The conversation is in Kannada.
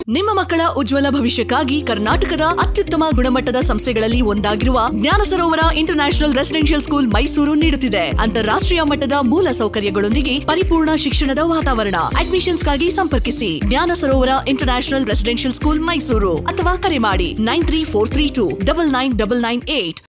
ನಿಮ್ಮ ಮಕ್ಕಳ ಉಜ್ವಲ ಭವಿಷ್ಯಕ್ಕಾಗಿ ಕರ್ನಾಟಕದ ಅತ್ಯುತ್ತಮ ಗುಣಮಟ್ಟದ ಸಂಸ್ಥೆಗಳಲ್ಲಿ ಒಂದಾಗಿರುವ ಜ್ಞಾನ ಸರೋವರ ಇಂಟರ್ನ್ಯಾಷನಲ್ ರೆಸಿಡೆನ್ಷಿಯಲ್ ಸ್ಕೂಲ್ ಮೈಸೂರು ನೀಡುತ್ತಿದೆ ಅಂತಾರಾಷ್ಟ್ರೀಯ ಮಟ್ಟದ ಮೂಲ ಸೌಕರ್ಯಗಳೊಂದಿಗೆ ಪರಿಪೂರ್ಣ ಶಿಕ್ಷಣದ ವಾತಾವರಣ. ಅಡ್ಮಿಷನ್ಸ್ಗಾಗಿ ಸಂಪರ್ಕಿಸಿ ಜ್ಞಾನ ಸರೋವರ ಇಂಟರ್ನ್ಯಾಷನಲ್ ರೆಸಿಡೆನ್ಷಿಯಲ್ ಸ್ಕೂಲ್ ಮೈಸೂರು ಅಥವಾ ಕರೆ ಮಾಡಿ 9343299998.